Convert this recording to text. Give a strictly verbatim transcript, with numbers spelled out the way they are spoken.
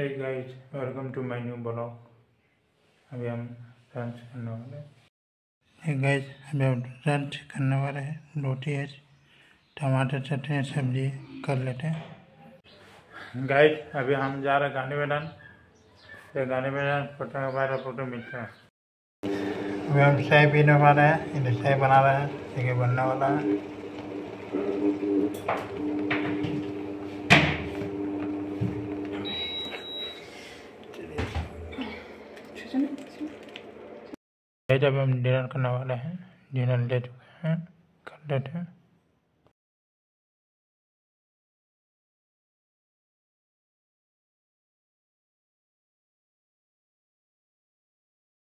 Hey guys, welcome to my new blog. अभी हम lunch करने वाले हैं। हे गाइस, अभी हम लंच करने वाले हैं। रोटी है, टमाटर चटनी, सब्जी कर लेते हैं। गाइस, अभी हम जा रहे हैं गाने मैदान। तो गाने मैदान फोटो हमारा फोटो मिलता है। अभी हम चाय पीने वाले हैं। इधर चाय बना रहे हैं, ये बनने वाला है। जब हम डिनर करने वाले हैं, डिनर ले चुके हैं, कर लेते हैं।